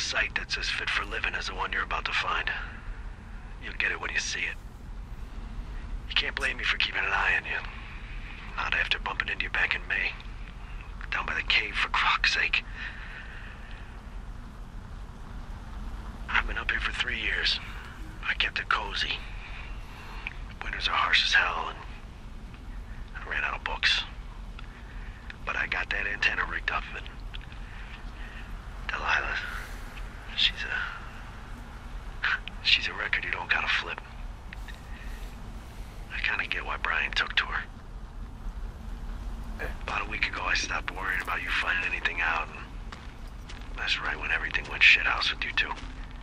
site that's as fit for living as the one you're about to find. You'll get it when you see it. You can't blame me for keeping an eye on you. Not after bumping into you back in May. Down by the cave, for Croc's sake. I've been up here for 3 years. I kept it cozy. Winters are harsh as hell, and I ran out of books. But I got that antenna rigged up, and Delilah, she's a record you don't gotta flip. I kinda get why Brian took to her. About a week ago, I stopped worrying about you finding anything out, and that's right when everything went shithouse with you two.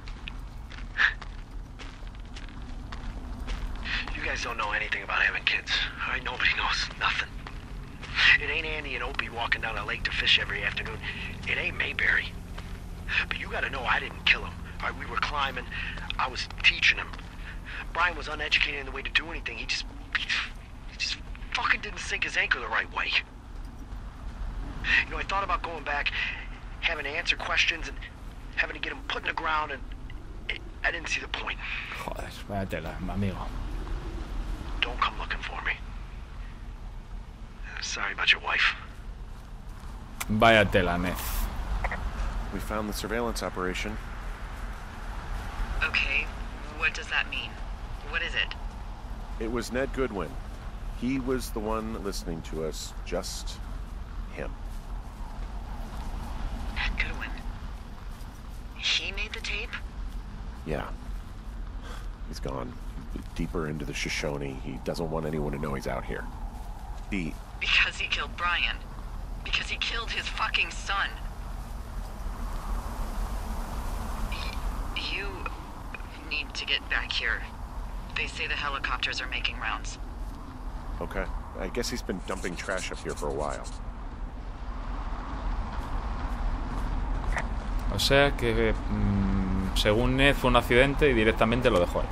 You guys don't know anything about having kids. All right, nobody knows nothing. It ain't Andy and Opie walking down the lake to fish every afternoon. It ain't Mayberry. But you gotta know I didn't kill him. All right, we were climbing. I was teaching him. Brian was uneducated in the way to do anything. He just fucking didn't sink his anchor the right way. You know, I thought about going back, having to answer questions and having to get him put in the ground, and I didn't see the point. Joder, vaya tela, amigo. Don't come looking for me. Sorry about your wife. Vaya tela, Nef. We found the surveillance operation. Okay, what does that mean? What is it? It was Ned Goodwin. He was the one listening to us, just him. Ned Goodwin? He made the tape? Yeah. He's gone deeper into the Shoshone. He doesn't want anyone to know he's out here. Because he killed Brian. Because he killed his fucking son. You need to get back here. They say the helicopters are making rounds. Okay. I guess he's been dumping trash up here for a while. O sea que, según Ned, fue un accidente y directamente lo dejó ahí.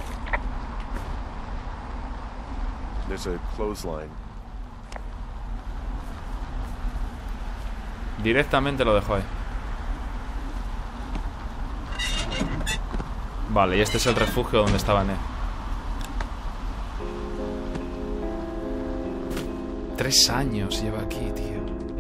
There's a clothesline. Directamente lo dejó ahí. Vale, y este es el refugio donde estaba Ned. 3 años lleva aquí, tío.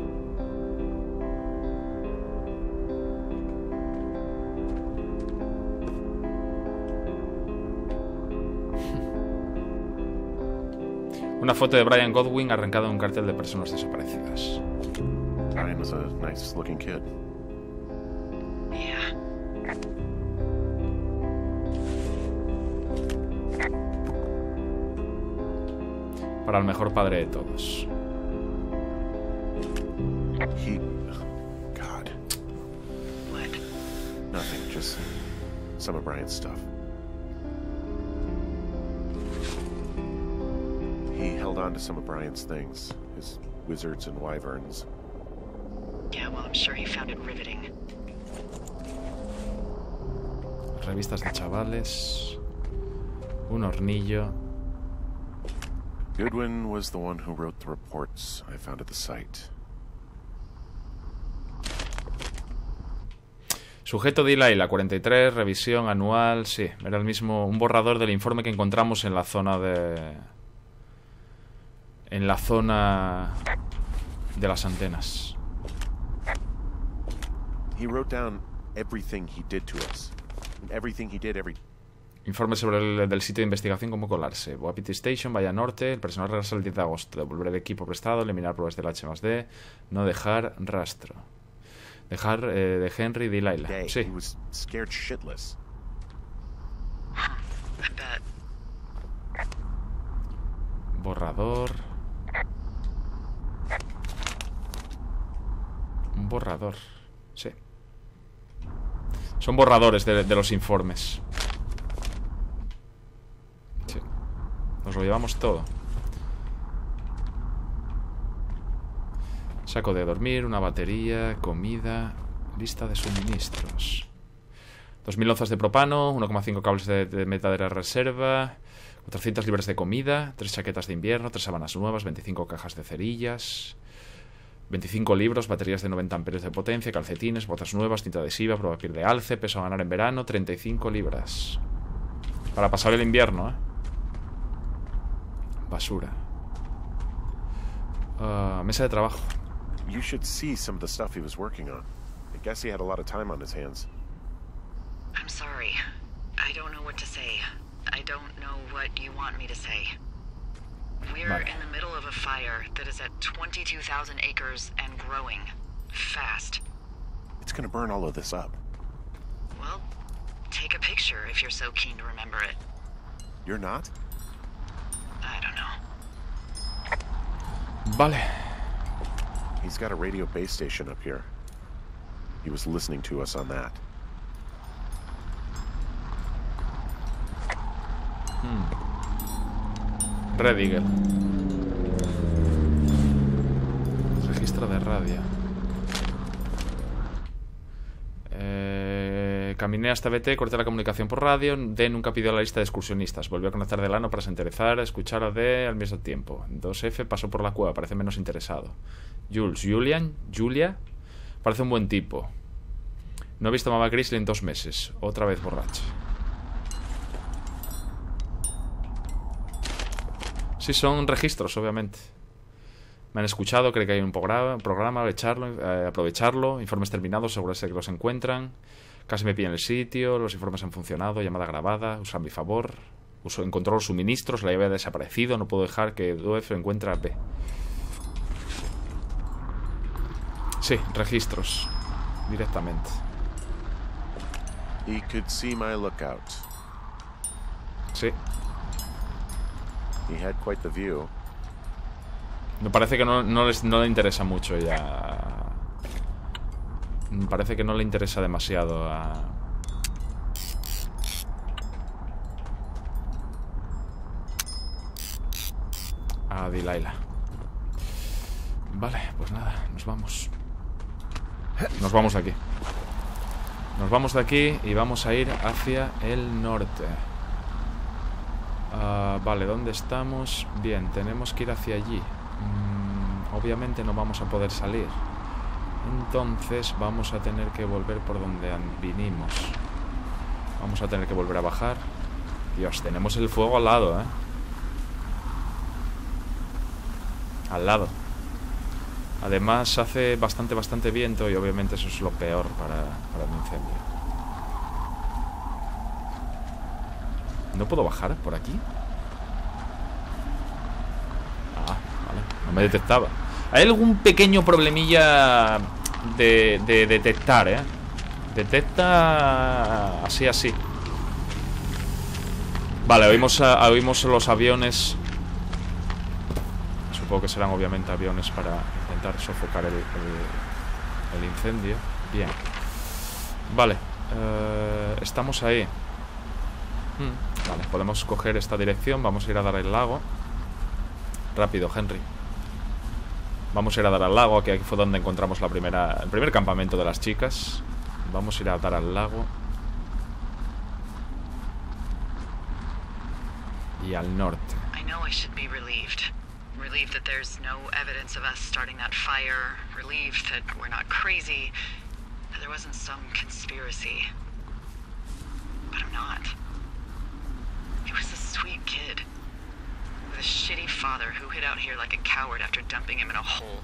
Una foto de Brian Godwin arrancada en un cartel de personas desaparecidas. Brian was a nice looking kid. Yeah. Para el mejor padre de todos. God. What? Nothing, just some of Brian's stuff. He held on to some of Brian's things, his wizards and wyverns. Yeah, well, I'm sure he found it riveting. Revistas de chavales. Un hornillo. Goodwin was the one who wrote the reports I found at the site. Sujeto Delilah, 43, revisión anual. Sí, era el mismo, un borrador del informe que encontramos en la zona de... En la zona de las antenas. He wrote down everything he did to us. Everything he did, Informe sobre el del sitio de investigación, cómo colarse. Wapiti Station, Valla Norte. El personal regresa el 10 de agosto. Devolver el equipo prestado, eliminar pruebas del H+D. No dejar rastro. Dejar de Henry Delilah. Sí. He was scared shitless. I bet. Borrador. Un borrador. Sí. Son borradores de los informes. Sí. Nos lo llevamos todo. Saco de dormir, una batería, comida, lista de suministros. 2000 onzas de propano, 1,5 cables de metadera reserva, 400 libras de comida, 3 chaquetas de invierno, 3 sábanas nuevas, 25 cajas de cerillas, 25 libros, baterías de 90 amperios de potencia, calcetines, botas nuevas, tinta adhesiva, prueba piel de alce, peso a ganar en verano, 35 libras. Para pasar el invierno, Basura. Mesa de trabajo. You should see some of the stuff he was working on. I guess he had a lot of time on his hands. I'm sorry. I don't know what to say. I don't know what you want me to say. We're in the middle of a fire that is at 22,000 acres and growing. Fast. It's gonna burn all of this up. Well, take a picture if you're so keen to remember it. You're not? I don't know. Vale. He's got a radio base station up here. He was listening to us on that. Red Eagle. Registro de radio. Caminé hasta BT, corté la comunicación por radio. D nunca pidió la lista de excursionistas. Volvió a conectar Delano para se interesar, escuchar a D al mismo tiempo. 2F pasó por la cueva, parece menos interesado. Julia, parece un buen tipo. No he visto a Mama Grizzly en 2 meses. Otra vez borracha. Sí, son registros, obviamente. Me han escuchado, creo que hay un programa, aprovecharlo, informes terminados, asegurarse que los encuentran. Casi me pillan el sitio, los informes han funcionado, llamada grabada, usa a mi favor. Encontró los suministros, la llave ha desaparecido, no puedo dejar que UF encuentre a B. Sí, registros, directamente. He could see my lookout. Sí. He had quite the view. Me parece que no le interesa mucho ya. Me parece que no le interesa demasiado a Delilah. Vale, pues nada, nos vamos. Nos vamos de aquí. Nos vamos de aquí y vamos a ir hacia el norte. Vale, ¿dónde estamos? Bien, tenemos que ir hacia allí. Obviamente no vamos a poder salir. Entonces vamos a tener que volver por donde vinimos. Vamos a tener que volver a bajar. Dios, tenemos el fuego al lado, Al lado. Además hace bastante viento y obviamente eso es lo peor para el incendio. ¿No puedo bajar por aquí? Vale, no me detectaba. Hay algún pequeño problemilla de detectar, Detecta así. Vale, oímos los aviones. Supongo que serán obviamente aviones para intentar sofocar el incendio. Bien. Vale, estamos ahí. Vale, podemos coger esta dirección. Vamos a ir a dar al lago. Rápido, Henry. Vamos a ir a dar al lago. Aquí fue donde encontramos el primer campamento de las chicas. Vamos a ir a dar al lago. Y al norte. I know I should be relieved. Relieved that there's no evidence of us starting that fire. Relieved that we're not crazy. That there wasn't some conspiracy. But I'm not. He was a sweet kid. With a shitty father who hid out here like a coward after dumping him in a hole.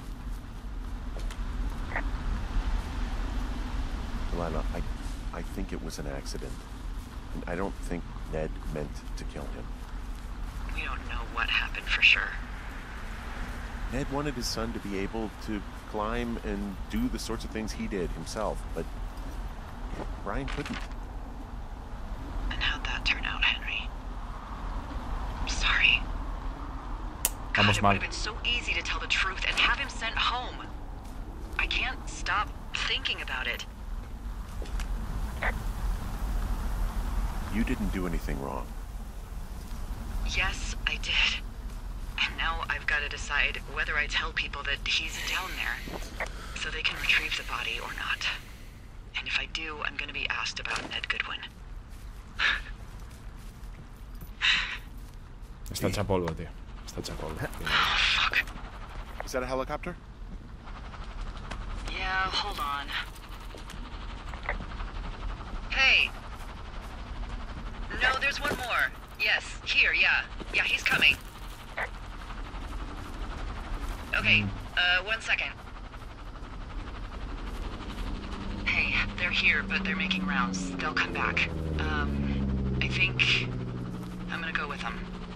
Lila, I think it was an accident. And I don't think Ned meant to kill him. We don't know what happened for sure. Ned wanted his son to be able to climb and do the sorts of things he did himself, but Brian couldn't. And how'd that turn out, Henry? I'm sorry. God, it would have been so easy to tell the truth and have him sent home. I can't stop thinking about it. You didn't do anything wrong. Yes, I did. And now I've got to decide whether I tell people that he's down there so they can retrieve the body or not. And if I do, I'm going to be asked about Ned Goodwin. Está hecha polvo, tío. Está hecha polvo. Oh, fuck. Is that a helicopter? Yeah, hold on. Hey. No, there's one more. Yes, here, yeah. Yeah, he's coming. Okay, 1 second. Hey, they're here, but they're making rounds. They'll come back. I think I'm gonna go with them.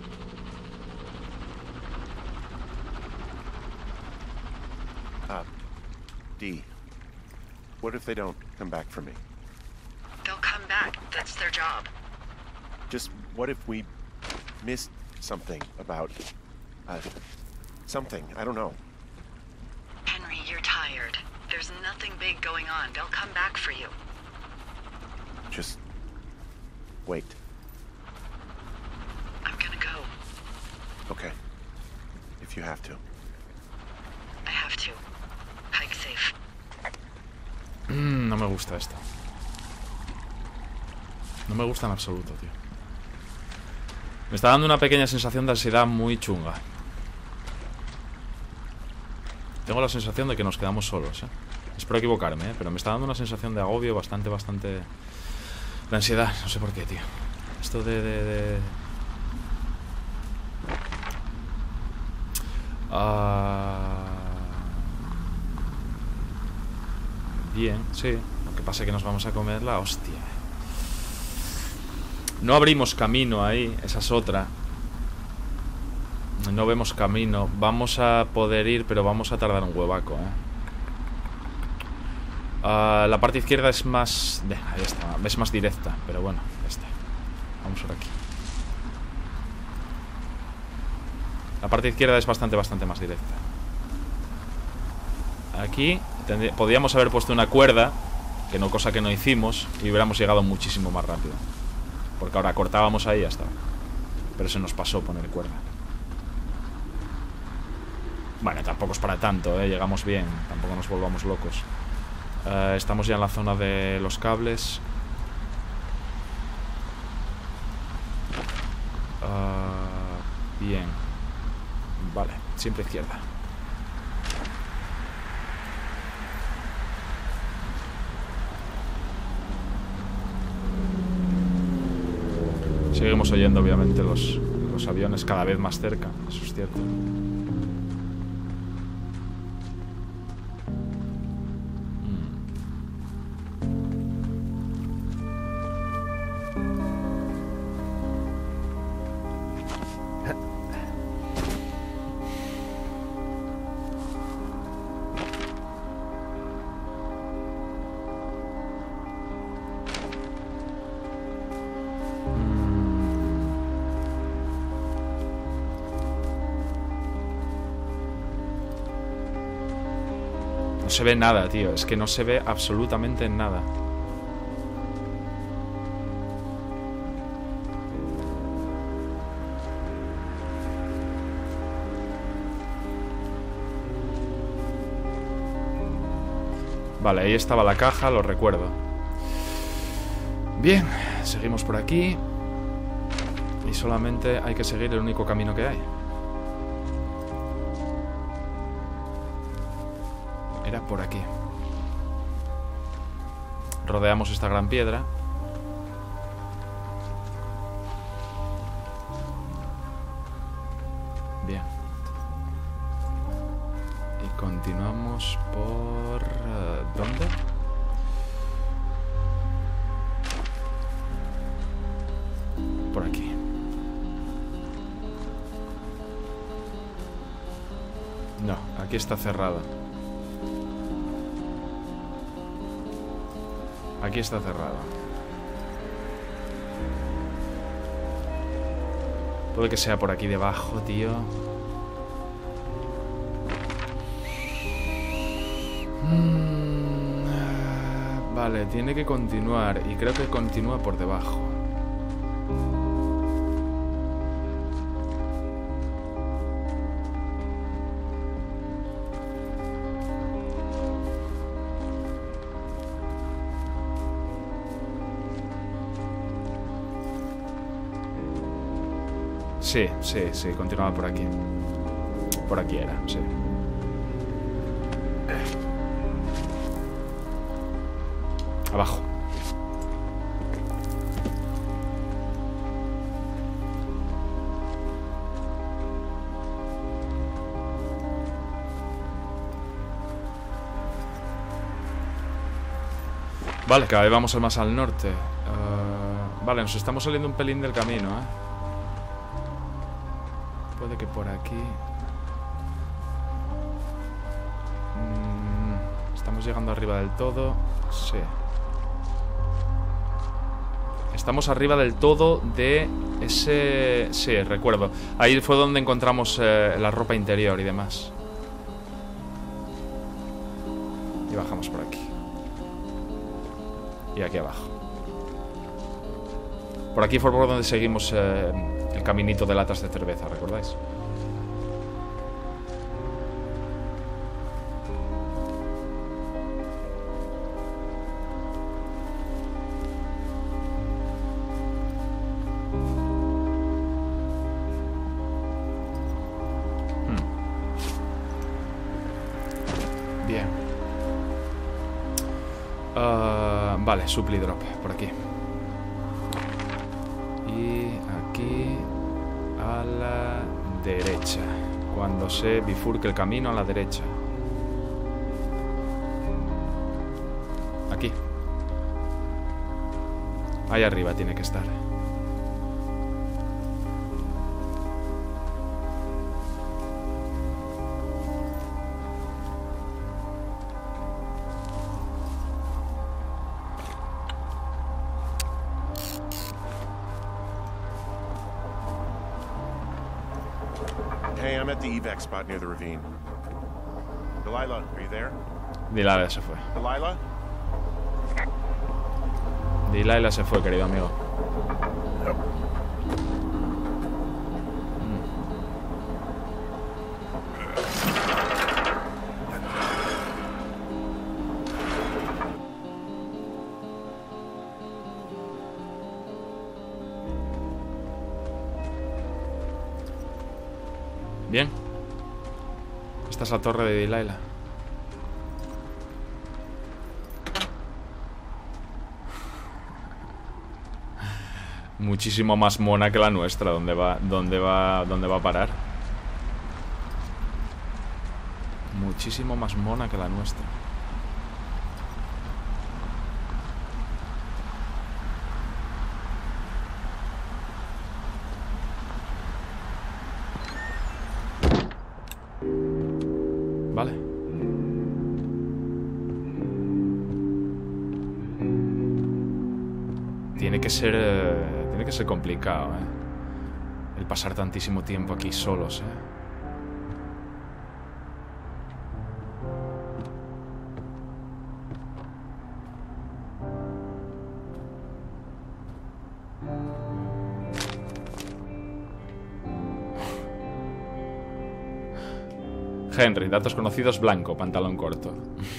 D, what if they don't come back for me? They'll come back. That's their job. Just what if we missed something about, something, I don't know. Henry, you're tired. There's nothing big going on. They'll come back for you. Just wait. I'm gonna go. Okay. If you have to. I have to. Hike safe. No me gusta esto. No me gusta en absoluto, tío. Me está dando una pequeña sensación de ansiedad muy chunga. Tengo la sensación de que nos quedamos solos, ¿eh? Espero equivocarme, ¿eh? Pero me está dando una sensación de agobio bastante... De ansiedad, no sé por qué, tío. Esto Bien, sí. Lo que pasa es que nos vamos a comer la hostia. No abrimos camino ahí, esa es otra. No vemos camino. Vamos a poder ir, pero vamos a tardar un huevaco, ¿eh? La parte izquierda es más... ahí está, es más directa, pero bueno, ya está. Vamos por aquí. La parte izquierda es bastante más directa. Aquí podríamos haber puesto una cuerda, que no, cosa que no hicimos, y hubiéramos llegado muchísimo más rápido. Porque ahora cortábamos ahí y ya está. Pero se nos pasó poner cuerda. Bueno, tampoco es para tanto, ¿eh? Llegamos bien, tampoco nos volvamos locos. Estamos ya en la zona de los cables. Bien. Vale, siempre izquierda. Seguimos oyendo obviamente los aviones cada vez más cerca, eso es cierto. No se ve nada, tío. Es que no se ve absolutamente nada. Vale, ahí estaba la caja, lo recuerdo. Bien, seguimos por aquí. Y solamente hay que seguir el único camino que hay. Era por aquí. Rodeamos esta gran piedra. Bien. Y continuamos por... ¿dónde? Por aquí. No, aquí está cerrada. Aquí está cerrado. Puede que sea por aquí debajo, tío. Vale, tiene que continuar. Y creo que continúa por debajo. Sí, continuaba por aquí. Por aquí era, sí. Abajo. Vale, cada vez vamos más al norte. Vale, nos estamos saliendo un pelín del camino, ¿eh? Puede que por aquí... Estamos llegando arriba del todo. Sí. Estamos arriba del todo de ese... Sí, recuerdo. Ahí fue donde encontramos la ropa interior y demás. Y bajamos por aquí. Y aquí abajo. Por aquí fue por donde seguimos el caminito de latas de cerveza, ¿recordáis? Bien. Vale, supply drop, por aquí. Y aquí a la derecha. Cuando se bifurque el camino a la derecha. Aquí. Ahí arriba tiene que estar. Hey, I'm at the evac spot near the ravine. Delilah, are you there? Delilah se fue. Delilah? Delilah se fue, querido amigo. Bien. Esta es la torre de Delilah. Muchísimo más mona que la nuestra. ¿Dónde va a parar? Muchísimo más mona que la nuestra. Vale. Tiene que ser complicado, ¿eh? El pasar tantísimo tiempo aquí solos, ¿eh? Henry, datos conocidos, blanco, pantalón corto.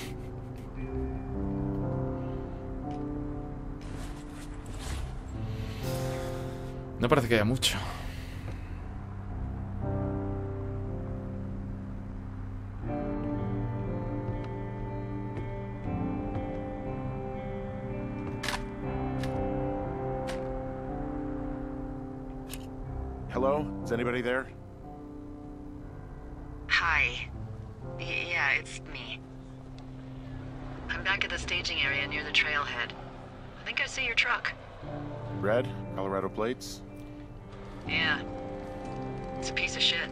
No parece que haya mucho. Hello? Is anybody there? Hi. Yeah, it's me. I'm back at the staging area near the trailhead. I think I see your truck. Red? Colorado plates? Yeah. It's a piece of shit.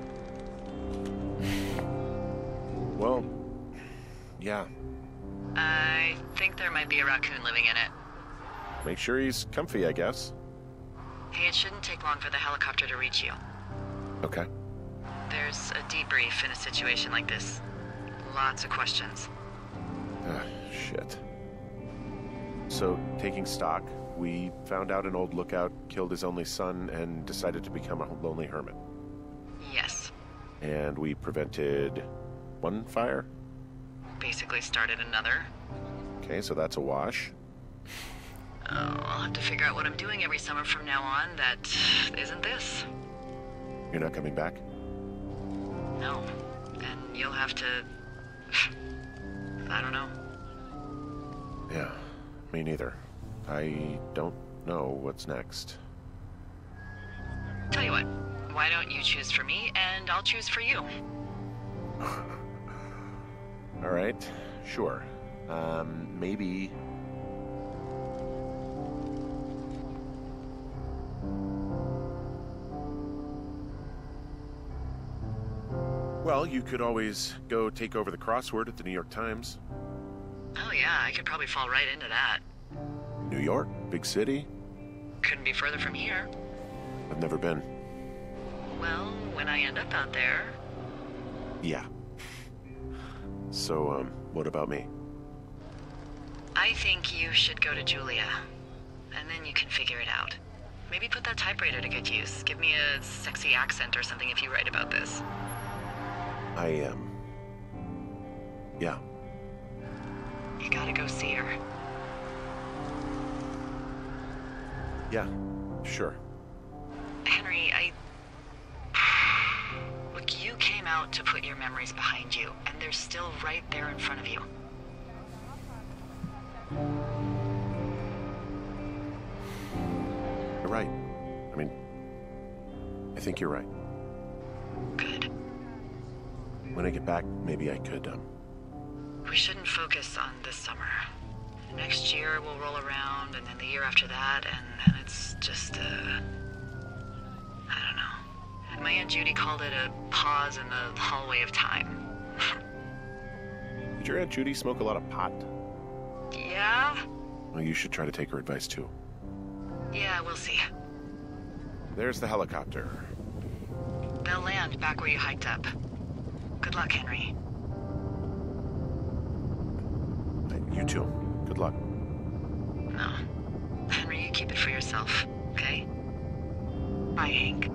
Well, yeah. I think there might be a raccoon living in it. Make sure he's comfy, I guess. Hey, it shouldn't take long for the helicopter to reach you. Okay. There's a debrief in a situation like this. Lots of questions. Shit. So, taking stock, we found out an old lookout killed his only son and decided to become a lonely hermit. Yes. And we prevented one fire? Basically started another. Okay, so that's a wash. Oh, I'll have to figure out what I'm doing every summer from now on that isn't this. You're not coming back? No. And you'll have to... I don't know. Yeah. Me neither. I don't know what's next. Tell you what, why don't you choose for me and I'll choose for you? All right, sure. Maybe... Well, you could always go take over the crossword at the New York Times. Oh yeah, I could probably fall right into that. New York, big city. Couldn't be further from here. I've never been. Well, when I end up out there... Yeah. So, what about me? I think you should go to Julia. And then you can figure it out. Maybe put that typewriter to good use. Give me a sexy accent or something if you write about this. Yeah. You gotta go see her. Yeah, sure. Henry, Look, you came out to put your memories behind you, and they're still right there in front of you. You're right. I mean, I think you're right. Good. When I get back, maybe I could, We shouldn't focus on this summer. Next year we'll roll around, and then the year after that, and it's just, I don't know. My Aunt Judy called it a pause in the hallway of time. Did your Aunt Judy smoke a lot of pot? Yeah? Well, you should try to take her advice, too. Yeah, we'll see. There's the helicopter. They'll land back where you hiked up. Good luck, Henry. You too. Good luck. No. Henry, you keep it for yourself, okay? Bye, Hank.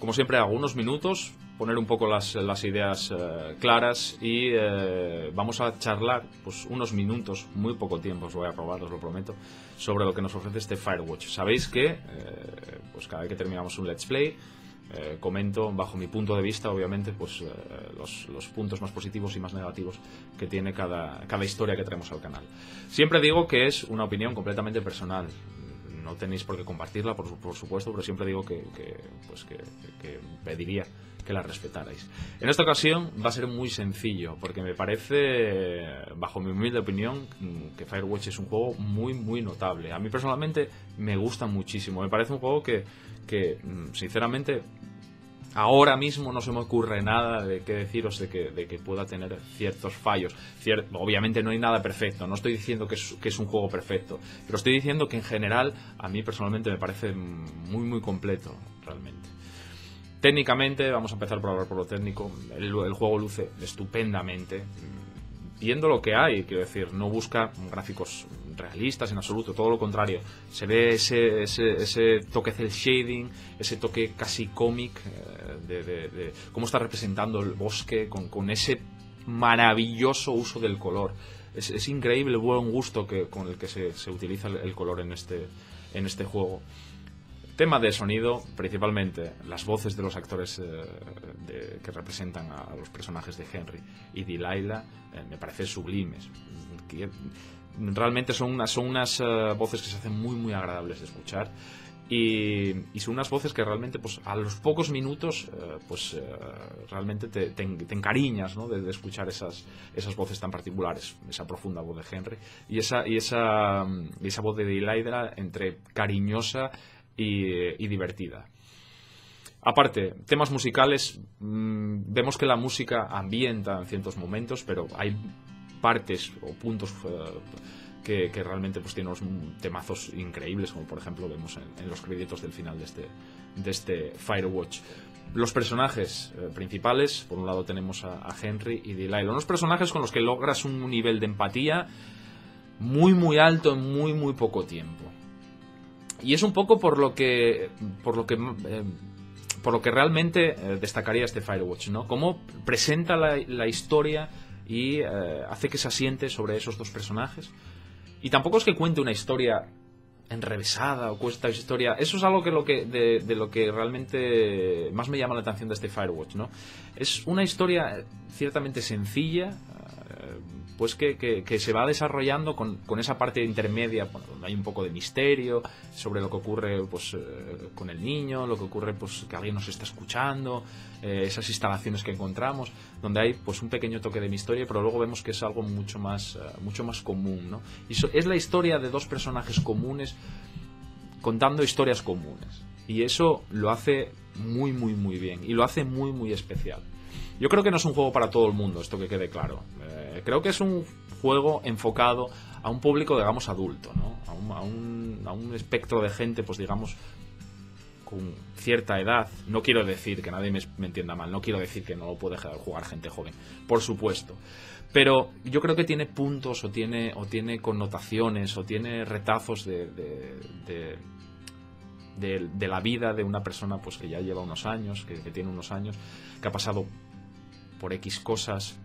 como siempre hago, unos minutos, poner un poco las ideas claras y vamos a charlar pues unos minutos, muy poco tiempo os voy a robar, os lo prometo, sobre lo que nos ofrece este Firewatch. Sabéis que pues cada vez que terminamos un Let's Play comento bajo mi punto de vista, obviamente, pues los puntos más positivos y más negativos que tiene cada historia que traemos al canal. Siempre digo que es una opinión completamente personal. No tenéis por qué compartirla, por supuesto, pero siempre digo que pediría que la respetarais. En esta ocasión va a ser muy sencillo, porque me parece, bajo mi humilde opinión, que Firewatch es un juego muy, muy notable. A mí personalmente me gusta muchísimo. Me parece un juego que sinceramente, ahora mismo no se me ocurre nada de qué deciros de que pueda tener ciertos fallos. Obviamente no hay nada perfecto, no estoy diciendo que es un juego perfecto, pero estoy diciendo que en general a mí personalmente me parece muy, muy completo, realmente. Técnicamente, vamos a empezar por hablar por lo técnico, el juego luce estupendamente. Viendo lo que hay, quiero decir, no busca gráficos realistas en absoluto, todo lo contrario. Se ve ese toque cel shading, ese toque casi cómic de cómo está representando el bosque con ese maravilloso uso del color. Es increíble el buen gusto con el que se utiliza el color en este juego. Tema de sonido, principalmente las voces de los actores que representan a los personajes de Henry y Delilah me parecen sublimes. Realmente son unas voces que se hacen muy, muy agradables de escuchar y son unas voces que realmente pues a los pocos minutos realmente te encariñas, ¿no? de escuchar esas voces tan particulares, esa profunda voz de Henry y esa voz de Delilah entre cariñosa y divertida. Aparte, temas musicales, vemos que la música ambienta en ciertos momentos, pero hay partes o puntos que realmente pues tienen unos temazos increíbles, como por ejemplo vemos en los créditos del final de este Firewatch. Los personajes principales, por un lado tenemos a Henry y Delilah, unos personajes con los que logras un nivel de empatía muy muy alto en muy muy poco tiempo. Y es un poco por lo que realmente destacaría este Firewatch, ¿no? Cómo presenta la historia y hace que se asiente sobre esos dos personajes. Y tampoco es que cuente una historia enrevesada o cuesta historia. Eso es algo de lo que realmente más me llama la atención de este Firewatch, ¿no? Es una historia ciertamente sencilla, pues que se va desarrollando con esa parte intermedia, bueno, donde hay un poco de misterio sobre lo que ocurre pues con el niño, lo que ocurre pues que alguien nos está escuchando, esas instalaciones que encontramos, donde hay pues un pequeño toque de misterio, pero luego vemos que es algo mucho más común, ¿no? Y es la historia de dos personajes comunes contando historias comunes, y eso lo hace muy muy muy bien y lo hace muy muy especial. Yo creo que no es un juego para todo el mundo, esto que quede claro. Creo que es un juego enfocado a un público, digamos, adulto, ¿no? A un espectro de gente, pues digamos, con cierta edad. No quiero decir, que nadie me entienda mal, no quiero decir que no puede jugar gente joven, por supuesto. Pero yo creo que tiene puntos o tiene connotaciones o tiene retazos de la vida de una persona pues que ya lleva unos años, que tiene unos años, que ha pasado por X cosas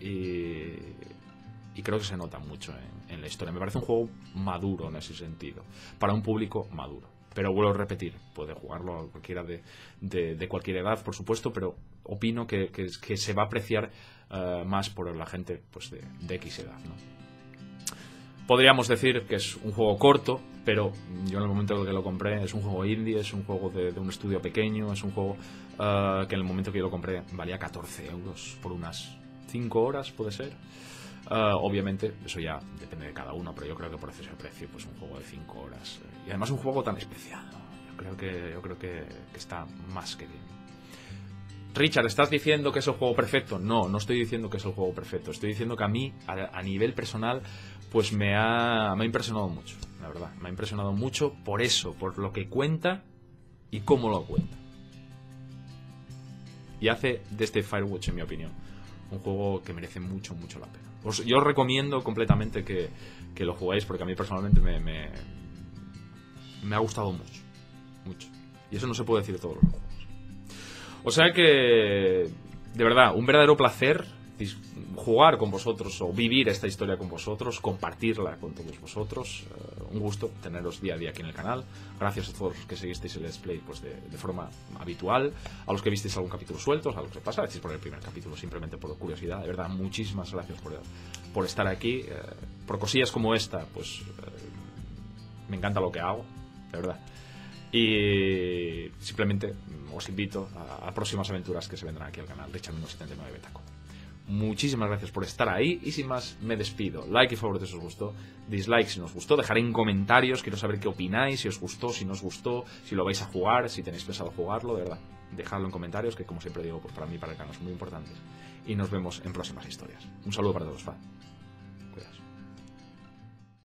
y creo que se nota mucho en la historia. Me parece un juego maduro en ese sentido, para un público maduro. Pero vuelvo a repetir, puede jugarlo a cualquiera de cualquier edad, por supuesto, pero opino que se va a apreciar más por la gente pues de X edad, ¿no? Podríamos decir que es un juego corto, pero yo en el momento en el que lo compré es un juego indie, es un juego de un estudio pequeño, es un juego que en el momento que yo lo compré valía 14 euros por unas 5 horas, puede ser. Obviamente eso ya depende de cada uno, pero yo creo que por ese precio pues un juego de 5 horas y además un juego tan especial, ¿no? Yo creo que está más que bien. Richard, ¿estás diciendo que es el juego perfecto? No estoy diciendo que es el juego perfecto. Estoy diciendo que a mí, a nivel personal, pues me ha impresionado mucho, la verdad. Me ha impresionado mucho por eso, por lo que cuenta y cómo lo cuenta. Y hace de este Firewatch, en mi opinión, un juego que merece mucho, mucho la pena. Yo os recomiendo completamente que lo juguéis, porque a mí personalmente me ha gustado mucho. Y eso no se puede decir de todos los juegos. O sea que, de verdad, un verdadero placer jugar con vosotros o vivir esta historia con vosotros, compartirla con todos vosotros. Un gusto teneros día a día aquí en el canal. Gracias a todos los que seguisteis el Let's Play pues de forma habitual, a los que visteis algún capítulo suelto, a los que pasasteis por el primer capítulo simplemente por curiosidad. De verdad, muchísimas gracias por estar aquí. Por cosillas como esta, pues me encanta lo que hago, de verdad. Y simplemente os invito a próximas aventuras que se vendrán aquí al canal de Channel79 Betaco. Muchísimas gracias por estar ahí y sin más me despido. Like y favorito si os gustó, dislike si no os gustó, dejaré en comentarios, quiero saber qué opináis, si os gustó, si no os gustó, si lo vais a jugar, si tenéis pensado jugarlo, de verdad. Dejadlo en comentarios que como siempre digo, pues para mí y para el canal son muy importantes. Y nos vemos en próximas historias. Un saludo para todos, fan.